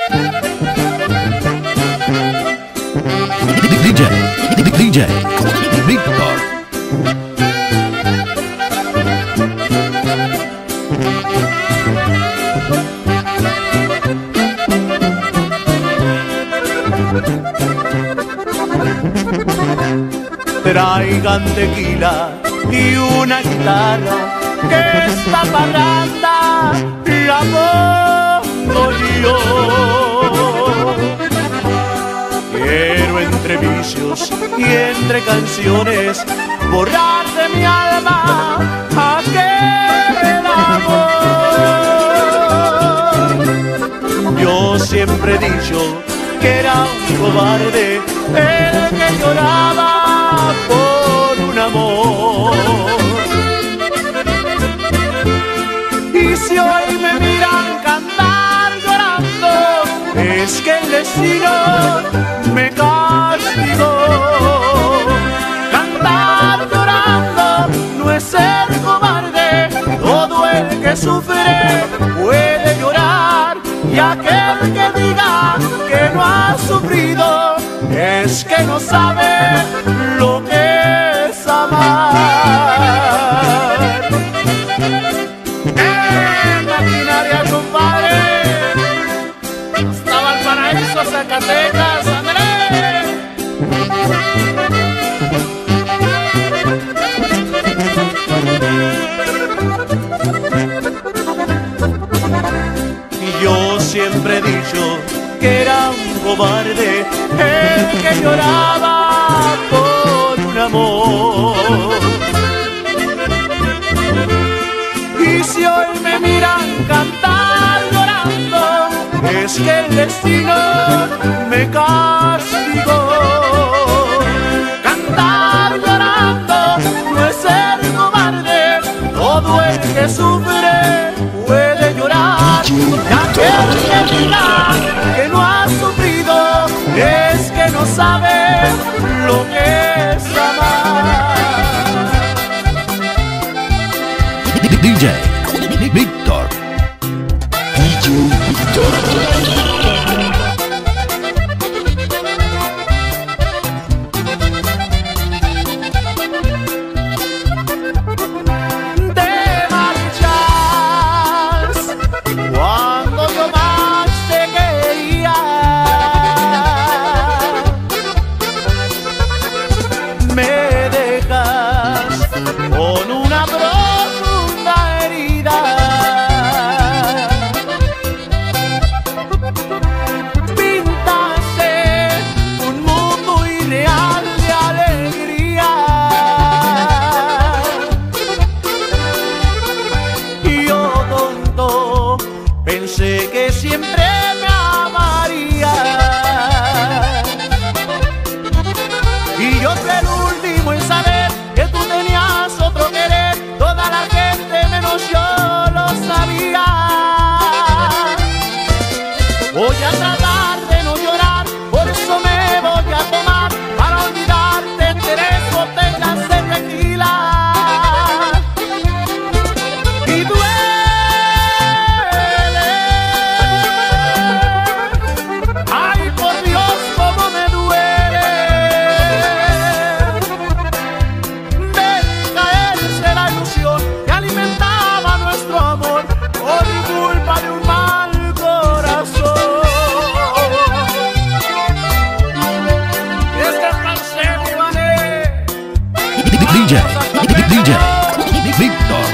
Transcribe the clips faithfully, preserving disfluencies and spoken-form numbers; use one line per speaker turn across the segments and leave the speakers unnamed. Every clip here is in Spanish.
D J, D J, Víctor.
Traigan tequila y una guitarra, que esta parranda la pongo yo. Quiero entre vicios y entre canciones borrar de mi alma aquel amor. Yo siempre he dicho que era un cobarde el que lloraba por un amor. Y si hoy me miran cantar llorando, es que el destino me castigó. Cantar llorando no es ser cobarde, todo el que sufre puede llorar. Y aquel que diga que no ha sufrido es que no sabe lo que es amar. ¡Eh, maquinaria, compadre! Hasta Valparaíso, Zacatecas, Andrés. Yo siempre he dicho que era un cobarde el que lloraba por un amor. Y si hoy me miran cantar llorando, es que el destino me castigó. Cantar llorando no es ser cobarde, todo el que sufre puede llorar. Y aquel que diga que no ha sufrido es que no sabe lo que es amar.
D J Víctor. D J Víctor.
Pensé que siempre me amaría, y yo fui el último en saber que tú tenías otro querer. Toda la gente menos yo lo sabía. Voy a tratar de no llorar, por eso me voy a tomar para olvidarte tres botellas de tequila. Y duele, ay por Dios cómo me duele ver caerse la ilusión que alimentaba nuestro amor por culpa de un mal corazón. Y este es Cancelo, ¿vale?
D J, D J Víctor.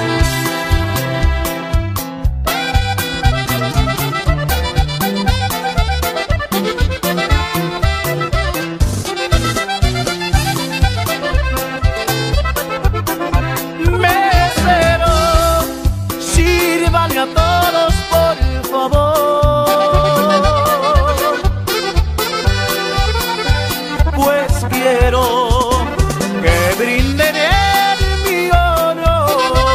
Mesero, sírvale a todos por favor, pues quiero que brinden en mi honor.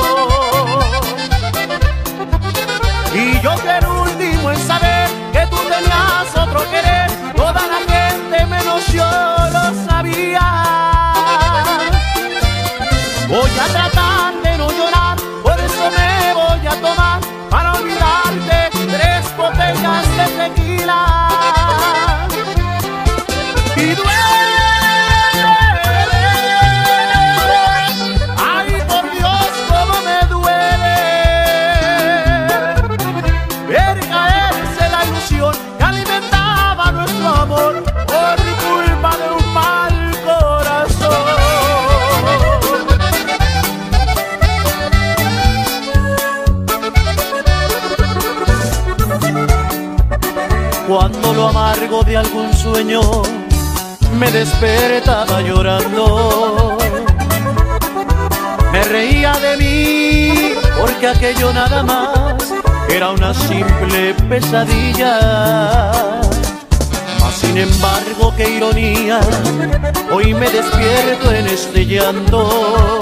Y yo fui el último en saber que tú tenías otro querer. Toda la gente menos yo lo sabía. Voy a tratar de no llorar, por eso me voy a tomar para olvidarte tres botellas de tequila. cuando lo amargo de algún sueño me despertaba llorando. Me reía de mí porque aquello nada más era una simple pesadilla. Mas sin embargo, qué ironía, hoy me despierto en este llanto.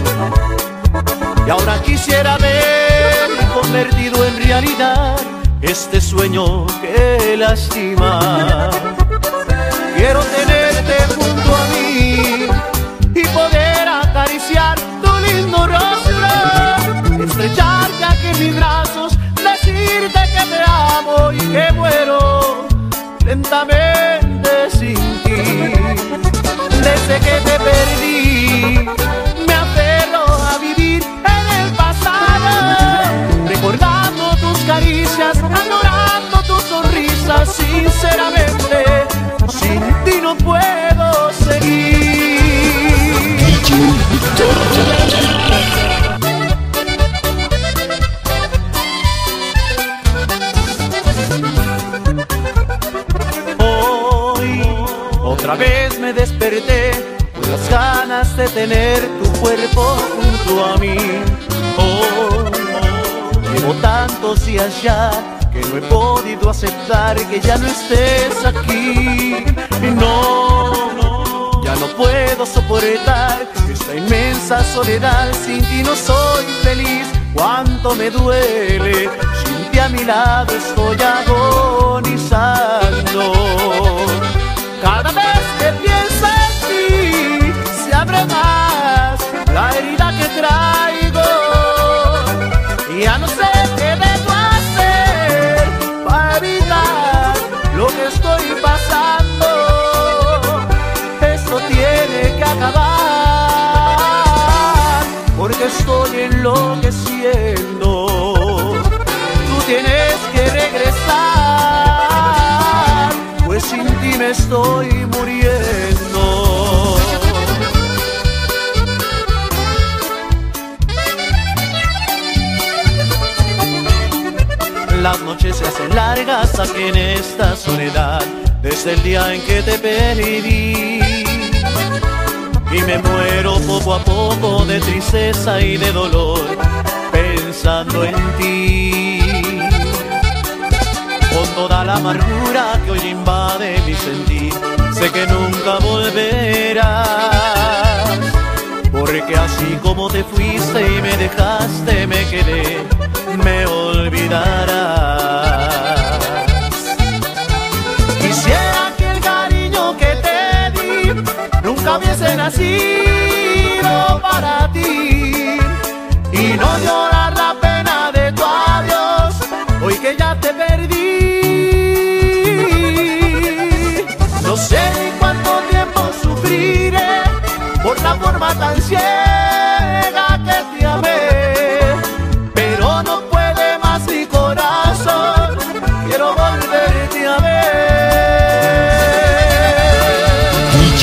Y ahora quisiera ver convertido en realidad este sueño que lastima. Quiero tenerte junto a mí y poder acariciar tu lindo rostro, estrecharte aquí en mis brazos, decirte que te amo y que muero lentamente sin ti. Desde que te perdí me aferro a vivir en el pasado, recordando tus caricias, añorando tus sonrisas. Sinceramente, sin ti no puedo seguir. Hoy otra vez me desperté con las ganas de tener tu cuerpo junto a mí. Oh, llevo tantos días ya que no he podido aceptar que ya no estés aquí. Y no, no, ya no puedo soportar esta inmensa soledad. Sin ti no soy feliz, cuánto me duele. Sin ti a mi lado estoy agonizando. Cada vez que pienso en ti se abre más la herida que traigo. Ya no sé qué debo hacer para evitar lo que estoy pasando. Esto tiene que acabar porque estoy enloqueciendo. Tú tienes que regresar, pues sin ti me estoy muriendo. Las noches se hacen largas aquí en esta soledad, desde el día en que te perdí. Y me muero poco a poco de tristeza y de dolor, pensando en ti. Con toda la amargura que hoy invade mi sentir, sé que nunca volverás, porque así como te fuiste y me dejaste, me quedé, me olvidarás. Quisiera que el cariño que te di nunca hubiese nacido para ti, y no llorar la pena de tu adiós hoy que ya te perdí. No sé ni cuánto tiempo sufriré por la forma tan ciega que te amé, pero no puede más mi corazón, quiero volverte a ver.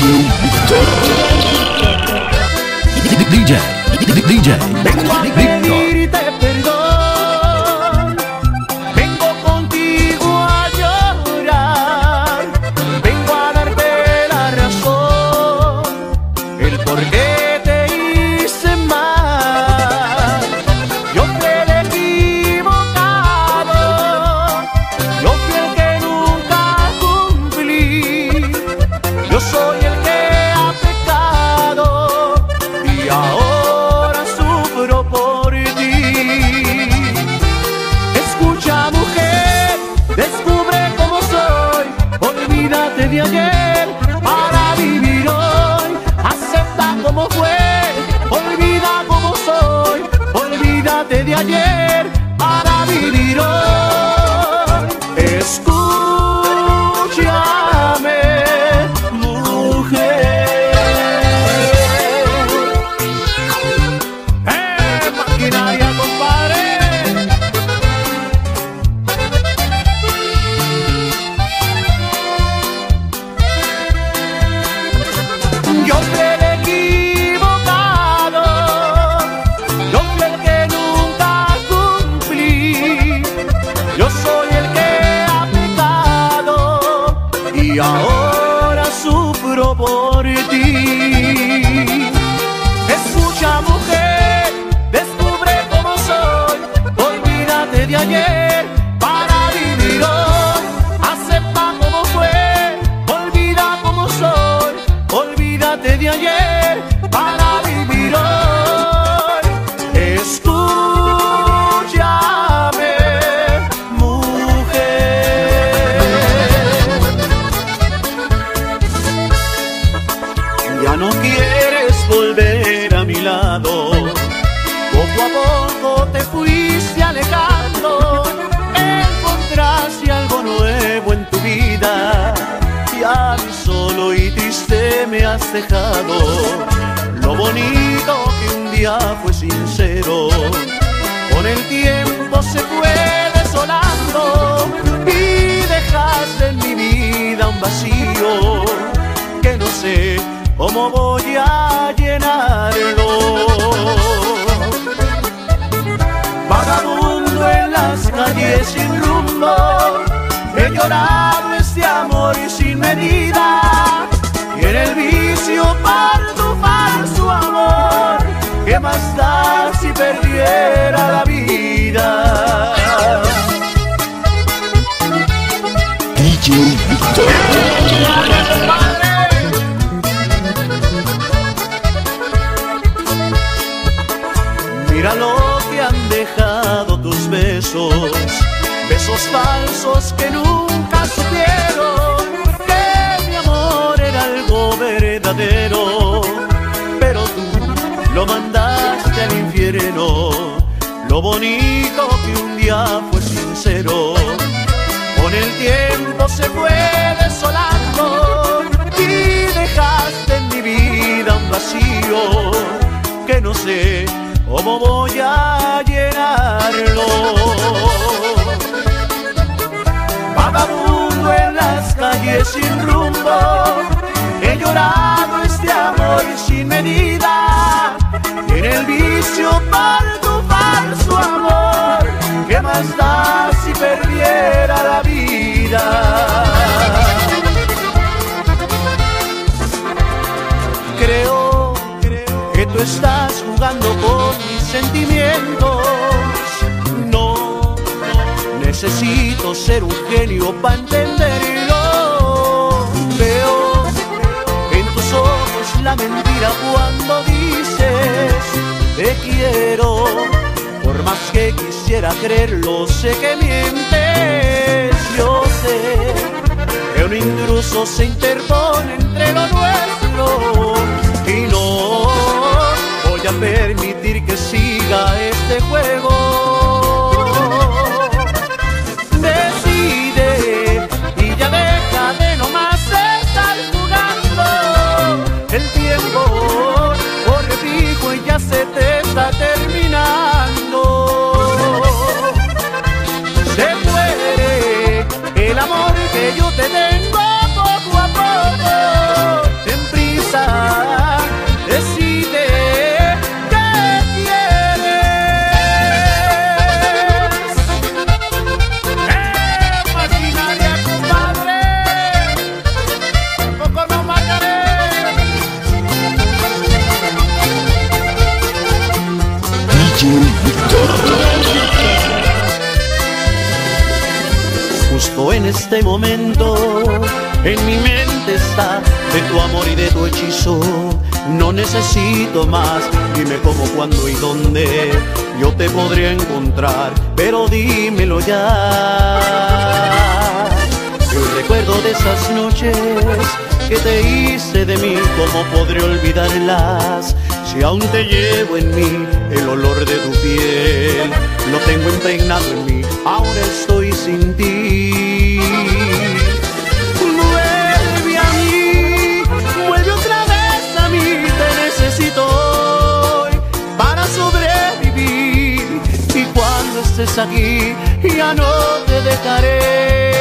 D J, D J,
Vengo a
Víctor.
pedirte perdón, vengo contigo a llorar, vengo a darte la razón, el por qué te hice mal. Yo fui el equivocado, yo fui el que nunca cumplí, yo soy el que ha pecado y ahora sufro por ti. Escucha, mujer, descubre cómo soy, olvídate de ayer para vivir hoy. Acepta como fue, olvida cómo soy, olvídate de ayer para vivir hoy. Escúchame, mujer. ¡Eh, maquinaria, compadre! Yo fui el equivocado, yo fui el que nunca cumplí. y ahora sufro por ti. Escucha, mujer, descubre cómo soy, olvídate de ayer para vivir hoy. Acepta cómo fue, olvida cómo soy, olvídate de ayer para vivir hoy. Escúchame, mujer, ya no quieres volver a mi lado, poco a poco te fuiste alejando, encontraste algo nuevo en tu vida y a mí solo y triste me has dejado. Lo bonito que un día fue sincero, con el tiempo se fue desolando y dejaste en mi vida un vacío que no sé cómo voy a llenarlo. Vagabundo en las calles sin rumbo, he llorado este amor sin medida, y en el vicio por tu falso amor, ¿qué más da si perdiera la vida?
D J Víctor.
Mira lo que han dejado tus besos, besos falsos que nunca supieron que mi amor era algo verdadero, pero tú lo mandaste al infierno. Lo bonito que un día fue sincero, con el tiempo se fue desolando y dejaste en mi vida un vacío que no sé cómo voy a llenarlo. Vagabundo en las calles sin rumbo, he llorado este amor sin medida, y en el vicio por tu falso amor, ¿qué más da si perdiera la vida? Creo, creo que tú estás jugando con mis sentimientos. No, no necesito ser un genio para entenderlo. Veo en tus ojos la mentira cuando dices te quiero. Por más que quisiera creerlo, sé que mientes. Yo sé que un intruso se interpone entre lo nuestro y no voy a permitir que siga este juego. Decide y ya deja de nomás estar jugando. El tiempo corre fijo y ya se te está terminando. Se muere el amor que yo te tengo poco a poco. Ten prisa, decide qué quieres. ¡Eh, maquinaria, compadre! Tampoco no mataré.
D J Víctor.
Justo en este momento, en mi mente está de tu amor y de tu hechizo. No necesito más, dime cómo, cuándo y dónde yo te podría encontrar, pero dímelo ya. El recuerdo de esas noches que te hice de mí, ¿cómo podré olvidarlas? Si aún te llevo en mí el olor de tu piel, lo tengo impregnado en mí, ahora estoy sin ti. Vuelve a mí, vuelve otra vez a mí, te necesito hoy para sobrevivir. Y cuando estés aquí, ya no te dejaré.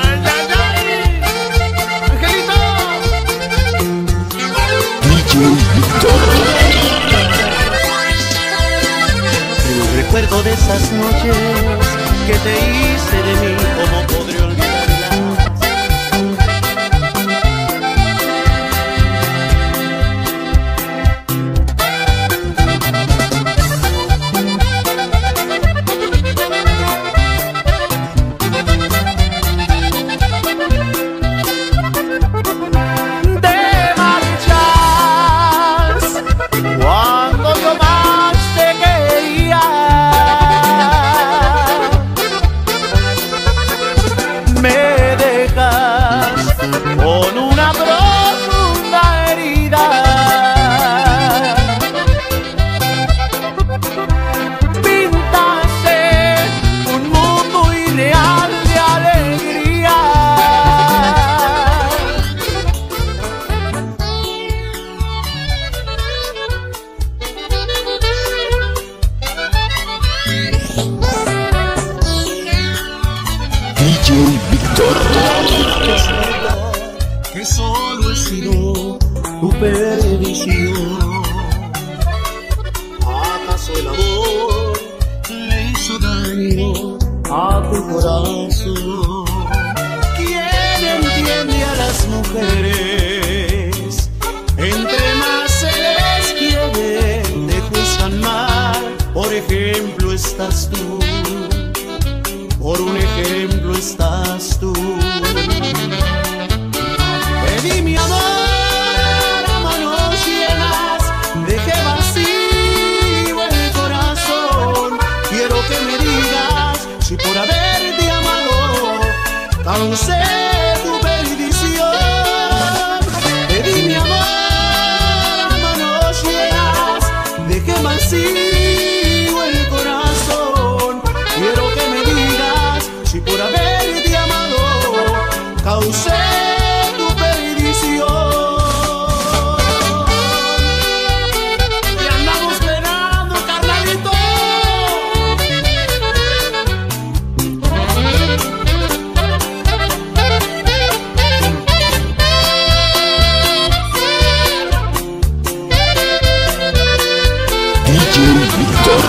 D J
recuerdo de esas noches que te hice de mí, ¿cómo podré olvidarlas?
D J Víctor.
Que solo he sido tu perdición. ¿Acaso el amor le hizo daño a tu corazón? ¿Quién entiende a las mujeres? Entre más se les quiere, te juzgan mal. Por ejemplo estás tú. Por un ejemplo estás tú. Pedí mi amor a manos llenas, dejé vacío el corazón. Quiero que me digas si por haberte amado causé tu perdición. Pedí mi amor a manos llenas, dejé vacío el corazón. Quiero que me digas si por haberte amado causé tu perdición. Y andamos esperando, carnalito.
D J Víctor.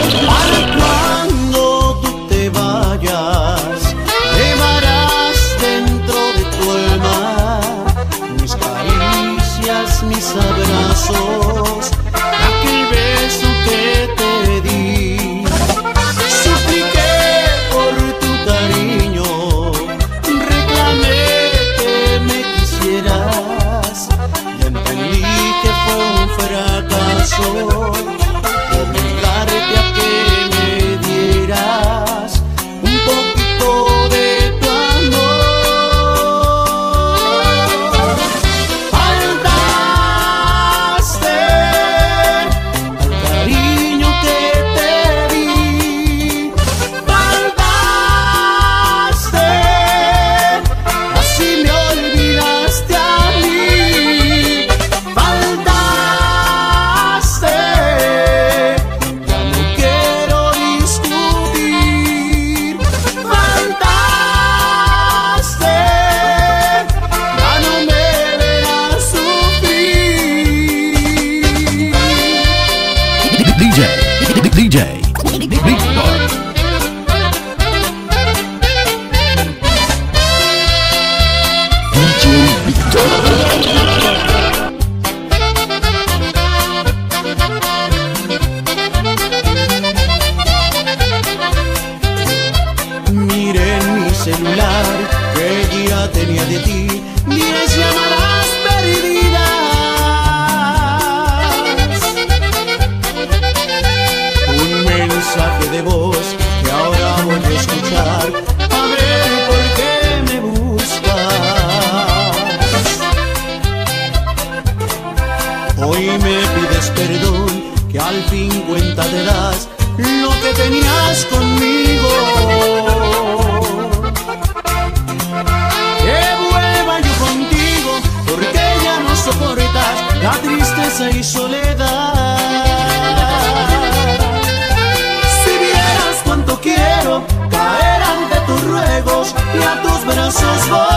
Mis abrazos, aquel beso que te di, supliqué por tu cariño, reclamé que me quisieras y entendí que fue un fracaso obligarte a que me dieras un poquito de tu amor.
D J Víctor. D J Víctor.
Miré en mi celular que ya tenía de ti diez llamadas perdidas, un mensaje de voz que ahora voy a escuchar, a ver por qué me buscas. Hoy me pides perdón, que al fin cuenta te das lo que tenías conmigo. Que vuelva yo contigo, porque ya no soportas la tristeza y soledad. Si vieras cuánto quiero caer ante tus ruegos y a tus brazos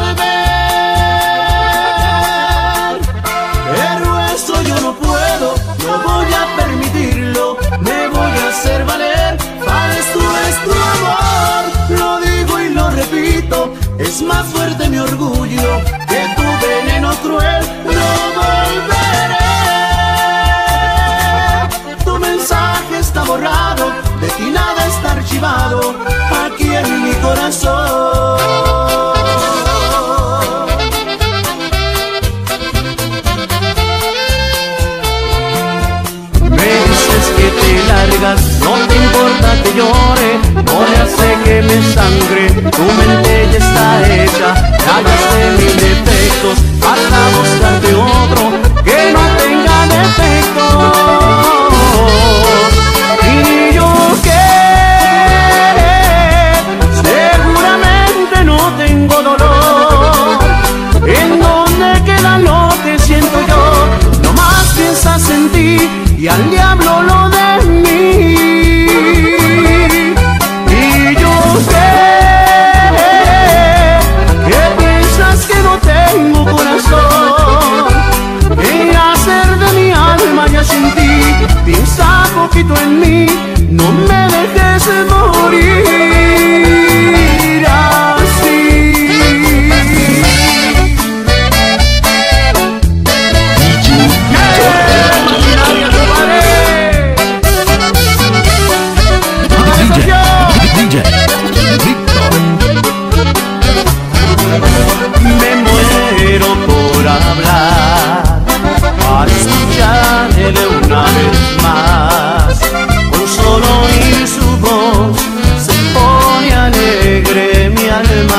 volver, pero eso yo no puedo, no voy a permitirlo, me voy a hacer valer. veneno cruel, no volveré. Tu mensaje está borrado, de ti nada está archivado aquí en mi corazón. Me dices que te largas, no te importa que llore, no le hace que me sangre, tu mente ya está hecha, ya hallaste mil defectos, hasta buscarte otro que no tenga defectos. Y yo que seguramente no tengo dolor, en donde queda lo que siento yo, nomás piensas en ti y al diablo lo de mí. Y yo sé que piensas que no tengo corazón, y hacer de mi alma ya sin ti, piensa poquito en mí, no me dejes morir así.
D J Víctor.
Me muero por hablar, para escucharle una vez más, con solo oír su voz se pone alegre mi alma.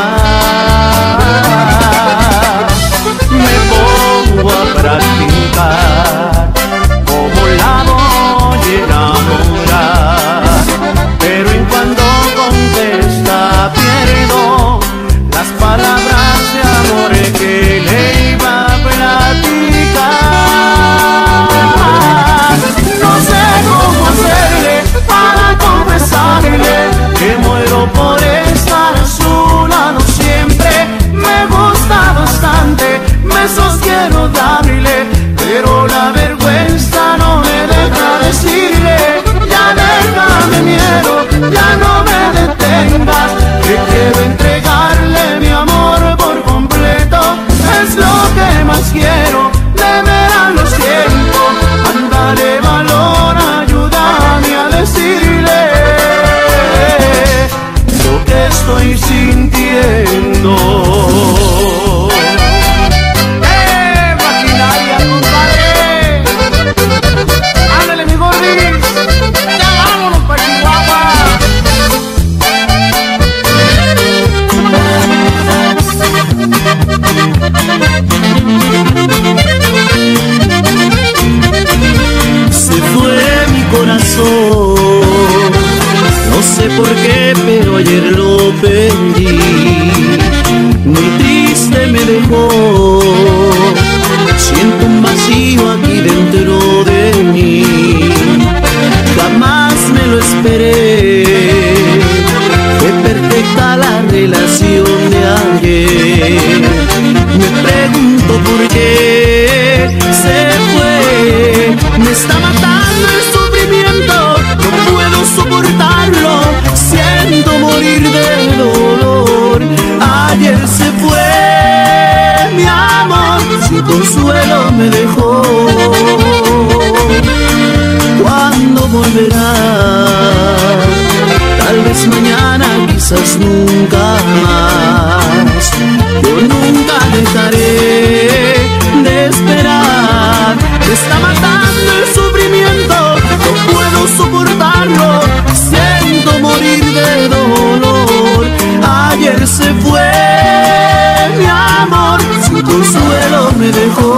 Me pongo a practicar como la voy a enamorar, pero en cuanto contesta pierdo las palabras de amor que le iba a platicar. No sé cómo hacerle para confesarle que muero por estar a su lado siempre. Me gusta bastante, besos quiero darle, pero la vergüenza no me deja decirle. Ya déjame miedo, ya no me detengas, que quiero entregarle mi amor por completo. Es lo que más quiero, de veras lo siento. Ándale valor, ayúdame a decirle lo que estoy sintiendo. ¡Eh, maquinaria, compadre! ¡Ándale, mi gordis! ¡Ya vámonos pa' Chihuahua! Se fue mi corazón, no sé por qué, pero ayer lo perdí. Muy triste me dejó, siento un vacío aquí dentro de mí. Jamás me lo esperé, fue perfecta la relación de ayer. Me pregunto por qué se fue, me está matando el sufrimiento, no puedo soportarlo, siento morir de dolor. Ayer se fue mi amor, sin consuelo me dejó. ¿Cuándo volverá? Tal vez mañana, quizás nunca más. Yo nunca dejaré de esperar, me está matando el sufrimiento, no puedo soportarlo, siento morir de dolor. Ayer se fue mi amor, sin consuelo me dejó.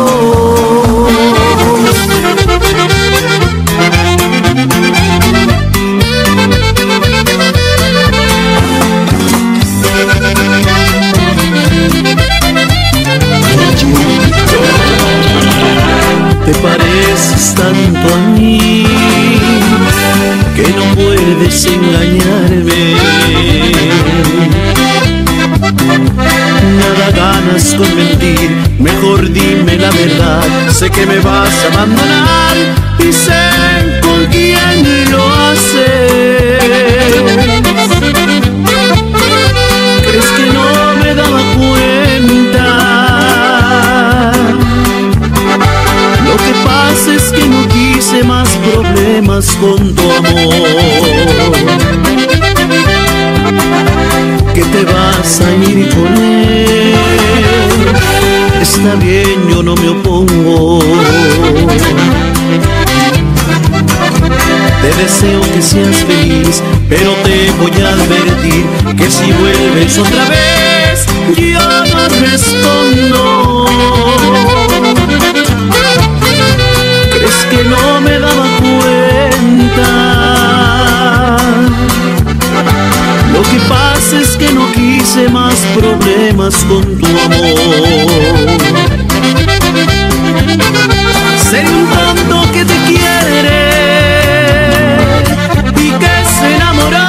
Te pareces tanto a mí que no puedes engañarme. Nada ganas con mentir, mejor dime la verdad. Sé que me vas a abandonar y sé con quién lo haces. ¿Crees que no me daba cuenta
con tu amor. Que te vas a ir con él, está bien, yo no me opongo. Te deseo que seas feliz, pero te voy a advertir que si vuelves otra vez, yo no respondo. ¿Crees que no me daba cuenta? Lo que pasa es que no quise más problemas con tu amor. Ser un tonto que te quiere y que se enamoró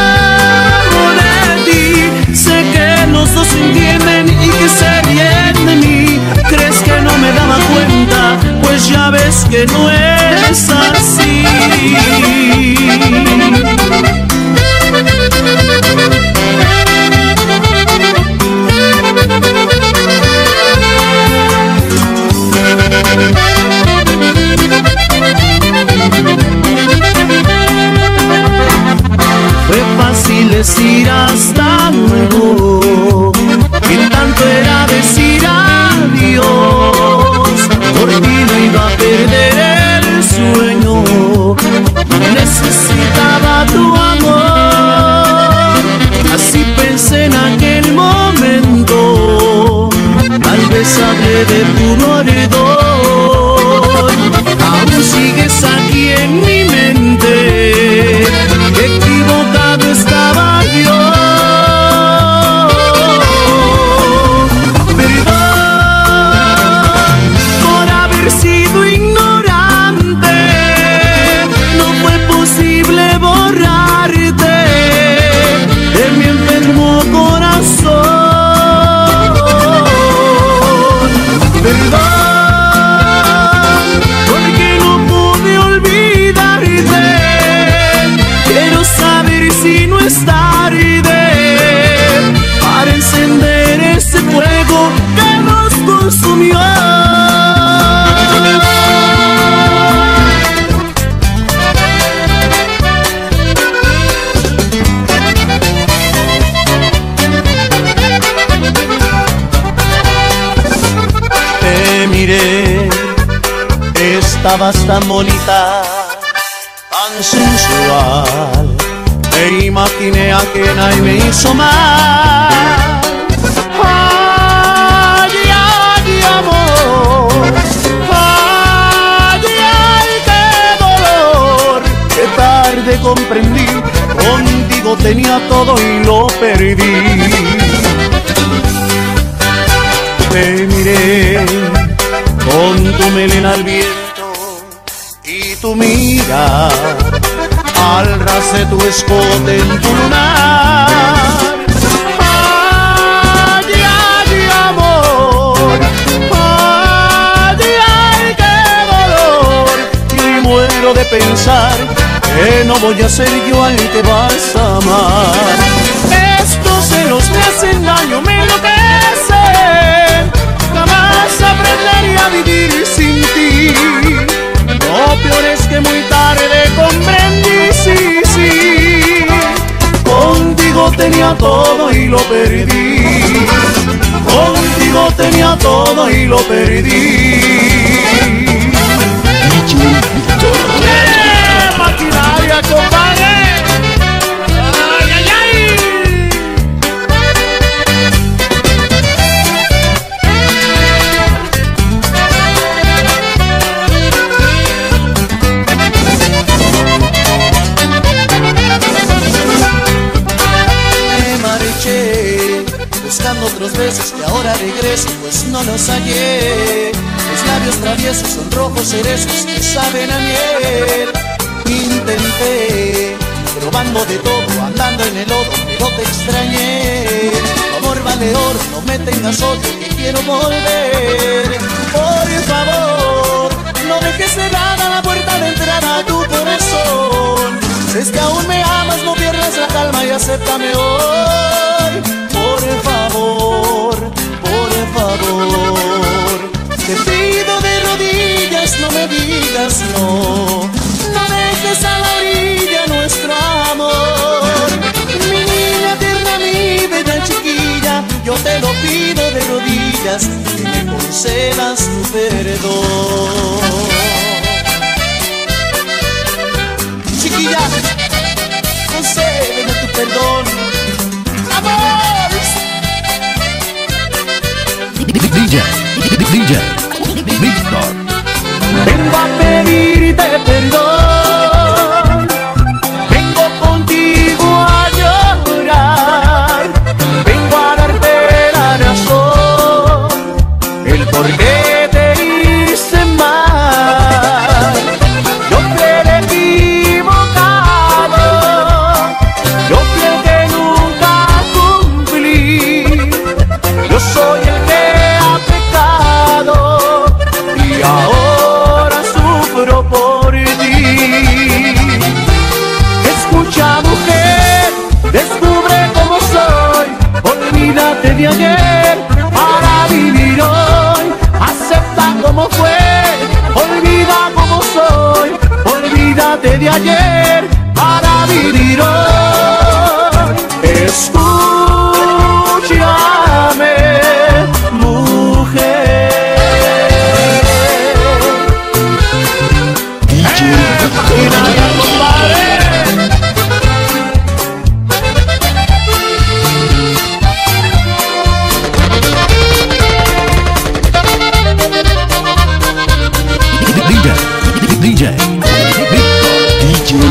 de ti. Sé que los dos se entienden y que se ríen de mí. ¿Crees que no me daba cuenta? Pues ya ves que no es así. Fue fácil decir hasta luego, y tanto era decir adiós. Por ti no iba a perder el sueño, necesitaba tu amor. Así pensé en aquel momento, tal vez hablé de puro ardor. Aún sigues aquí en mi mente, equivocado estaba yo. Perdón por haber sido ignorante, no fue posible borrarte de mi enfermo corazón. Perdón porque no pude olvidarte, quiero saber si no es tarde para encender ese fuego que nos consumió. Te miré, estabas tan bonita, tan sensual. Me imaginé ajena y me hizo mal. Ay, ay, amor, ay, ay, qué dolor. Qué tarde comprendí, contigo tenía todo y lo perdí. Te miré con tu melena al viento y tu mira al ras de tu escote en tu lunar. Ay, ay, amor, ay, ay, qué dolor. Y muero de pensar que no voy a ser yo al que vas a amar. Estos celos me hacen daño, me enloquecen. Jamás aprendería a vivir sin ti. Lo peor es que muy tarde comprendí, sí, sí. Contigo tenía todo y lo perdí. Contigo tenía todo y lo perdí. ¡Eh, maquinaria, compadre! ¡Ay, ay, ay! Buscando otros besos que ahora regreso, pues no los hallé. Tus labios traviesos son rojos cerezos que saben a miel. Intenté, probando de todo, andando en el lodo, pero te extrañé. Tu amor vale oro, no me tengas otro que quiero volver. Por favor, no dejes cerrada la puerta de entrada a tu corazón. Si es que aún me amas, no pierdas la calma y acéptame hoy. Por favor, por favor, te pido de rodillas, no me digas no. No dejes a la yo te lo pido de rodillas, que me concedas tu perdón. Chiquilla, concédeme tu perdón. ¡Amor!
D J, D J, Víctor.
Vengo a pedirte perdón, vengo contigo a llorar, vengo a darte la razón, el por qué te hice mal. Yo fui el equivocado, yo fui el que nunca cumplí, yo soy el que ha pecado y ahora sufro por ti. Escucha, mujer, descubre cómo soy, olvídate de ayer para vivir hoy. Acepta como fue, olvida cómo soy, olvídate de ayer para vivir hoy. Escúchame, mujer.
D J, Víctor.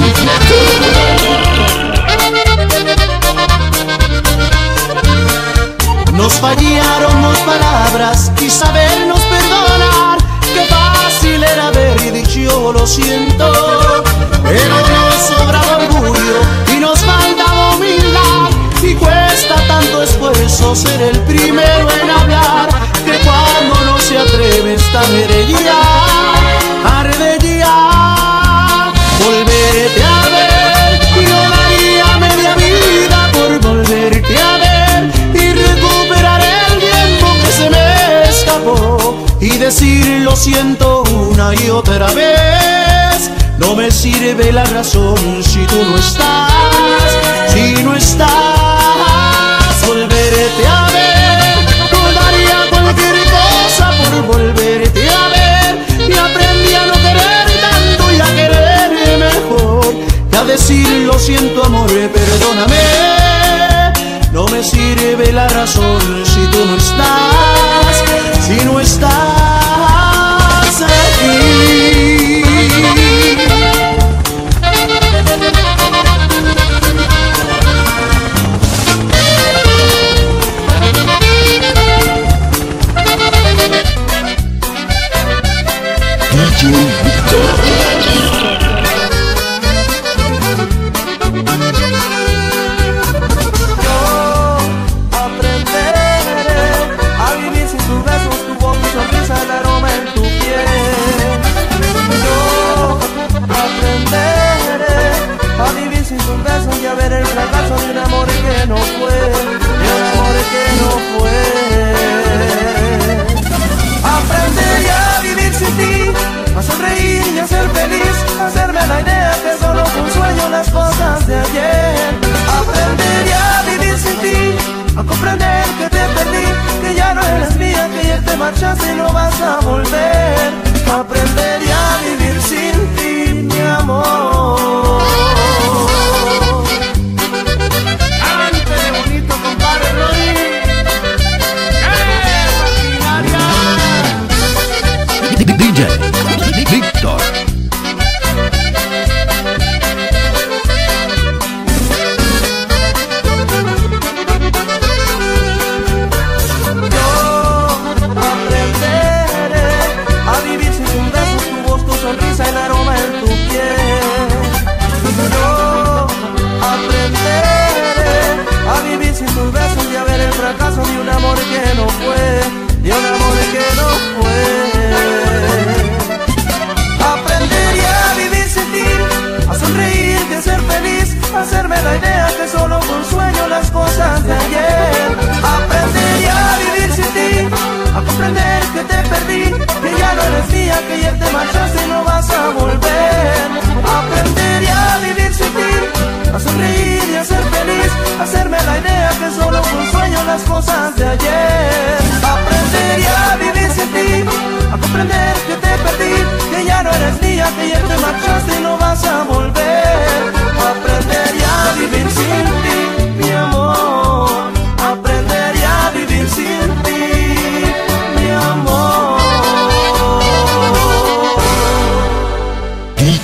Nos fallaron las palabras y sabernos perdonar. Qué fácil era haber dicho yo lo siento, pero nos sobraba orgullo y nos faltaba humildad. Y cuesta tanto esfuerzo ser el primero en hablar, que cuando no se atreve está arde ya, arde ya. Volverte a ver, yo daría media vida por volverte a ver y recuperar el tiempo que se me escapó y decir lo siento una y otra vez. No me sirve la razón si tú no estás, si no estás. Volverte a ver, yo daría cualquier cosa por volverte a ver. Y aprendí a no querer tanto y a querer mejor, y a decir lo siento amor, perdóname. No me sirve la razón si tú no estás, si no estás aquí.
Marchaste y no vas a volver. Aprendería a vivir sin ti, mi amor. Cántele bonito, compadre Ronnie. ¡Eh,
D J, Víctor.
Fracaso de un amor que no fue, de un amor que no fue. Aprendí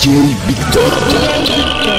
D J Víctor.